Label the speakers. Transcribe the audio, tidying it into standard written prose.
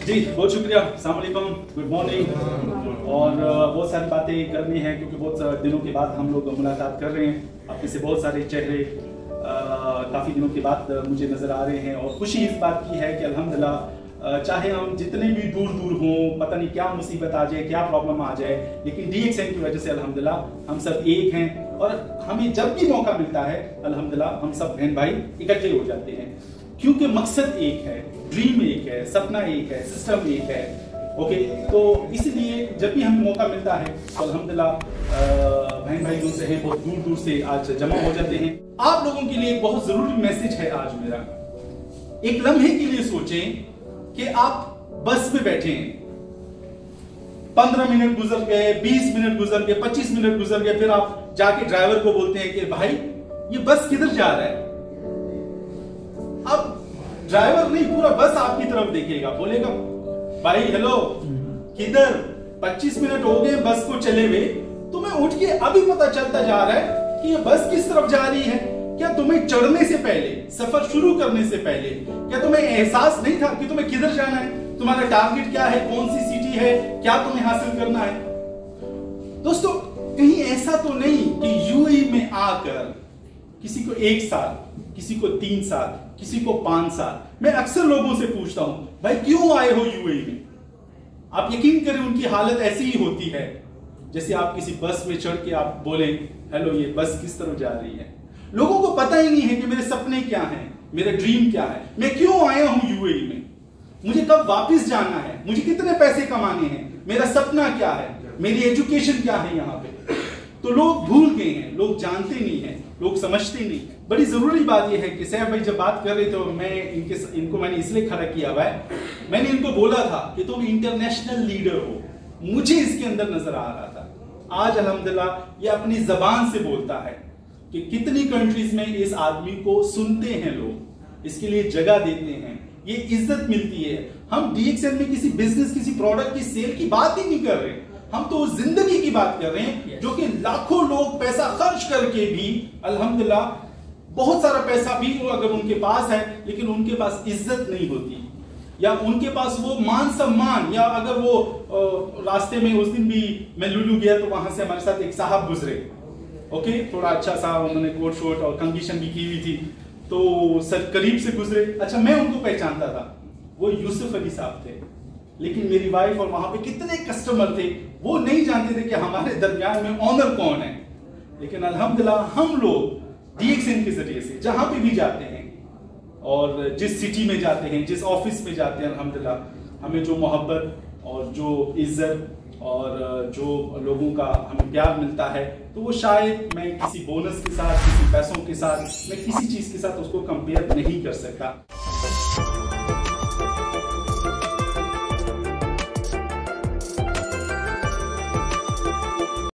Speaker 1: जी बहुत शुक्रिया, अस्सलाम वालेकुम, गुड मॉर्निंग। और बहुत सारी बातें करनी है क्योंकि बहुत दिनों के बाद हम लोग मुलाकात कर रहे हैं। आप में से बहुत सारे चेहरे काफ़ी दिनों के बाद मुझे नज़र आ रहे हैं और खुशी इस बात की है कि अल्हम्दुलिल्लाह चाहे हम जितने भी दूर दूर हों, पता नहीं क्या मुसीबत आ जाए, क्या प्रॉब्लम आ जाए, लेकिन DXN की वजह से अल्हम्दुलिल्लाह हम सब एक हैं और हमें जब भी मौका मिलता है अल्हम्दुलिल्लाह हम सब बहन भाई इकट्ठे हो जाते हैं क्योंकि मकसद एक है, ड्रीम एक है, सपना एक है, सिस्टम एक है। ओके, तो इसलिए जब भी हमें मौका मिलता है तो अल्हम्दुलिल्लाह बहन भाई जो से हैं बहुत दूर दूर से आज जमा हो जाते हैं। आप लोगों के लिए एक बहुत जरूरी मैसेज है आज मेरा। एक लम्हे के लिए सोचें कि आप बस में बैठे हैं, 15 मिनट गुजर गए, 20 मिनट गुजर गए, 25 मिनट गुजर गए, फिर आप जाके ड्राइवर को बोलते हैं कि भाई ये बस किधर जा रहा है। अब ड्राइवर नहीं, पूरा बस आपकी तरफ देखेगा, बोलेगा भाई हेलो किधर, 25 मिनट हो गए बस को चले हुए, तुम्हें उठ के अभी पता चलता जा रहा है कि ये बस किस तरफ जा रही है। क्या तुम्हें चढ़ने से पहले, सफर शुरू करने से पहले क्या तुम्हें एहसास नहीं था कि तुम्हें किधर जाना है, तुम्हारा टारगेट क्या है, कौन सी सिटी है, क्या तुम्हें हासिल करना है। दोस्तों कहीं ऐसा तो नहीं कि यूएई में आकर किसी को 1 साल, किसी को 3 साल, किसी को 5 साल, मैं अक्सर लोगों से पूछता हूं भाई क्यों आए हो यूएई में। आप यकीन करें उनकी हालत ऐसी ही होती है जैसे आप किसी बस में चढ़ के आप बोले हेलो ये बस किस तरफ जा रही है। लोगों को पता ही नहीं है कि मेरे सपने क्या हैं, मेरा ड्रीम क्या है, मैं क्यों आया हूं यूएई में, मुझे कब वापस जाना है, मुझे कितने पैसे कमाने हैं, मेरा सपना क्या है, मेरी एजुकेशन क्या है यहाँ पे। तो लोग भूल गए हैं, लोग जानते नहीं हैं, लोग समझते नहीं। बड़ी जरूरी बात यह है कि सैफ भाई जब बात कर रहे थे मैं इनको मैंने इसलिए खड़ा किया हुआ है, मैंने इनको बोला था कि तुम इंटरनेशनल लीडर हो, मुझे इसके अंदर नजर आ रहा था। आज अल्हम्दुलिल्लाह ये अपनी जबान से बोलता है कि कितनी कंट्रीज में इस आदमी को सुनते हैं लोग, इसके लिए जगह देते हैं, ये इज्जत मिलती है। हम DXN में किसी बिजनेस, किसी प्रोडक्ट की सेल की बात ही नहीं कर रहे, हम तो उस जिंदगी की बात कर रहे हैं जो कि लाखों लोग पैसा खर्च करके भी अल्हम्दुलिल्लाह बहुत सारा पैसा भी अगर उनके पास है लेकिन उनके पास इज्जत नहीं होती, या उनके पास वो मान सम्मान, या अगर वो रास्ते में उस दिन भी मैं लुलू गया तो वहां से हमारे साथ एक साहब गुजरे, ओके, थोड़ा अच्छा सा उन्होंने कोट शोट और कंडीशन भी की हुई थी, तो सर करीब से गुजरे। अच्छा मैं उनको पहचानता था, वो यूसुफ अली साहब थे, लेकिन मेरी वाइफ और वहां पे कितने कस्टमर थे वो नहीं जानते थे कि हमारे दरमियान में ऑनर कौन है। लेकिन अल्हम्दुलिल्लाह हम लोग DXN के जरिए से जहां पे भी जाते हैं और जिस सिटी में जाते हैं, जिस ऑफिस में जाते हैं, अल्हम्दुलिल्लाह हमें जो मोहब्बत और जो इज्जत और जो लोगों का हमें प्यार मिलता है, तो वो शायद मैं किसी बोनस के साथ, किसी पैसों के साथ, मैं किसी चीज के साथ उसको कंपेयर नहीं कर सकता।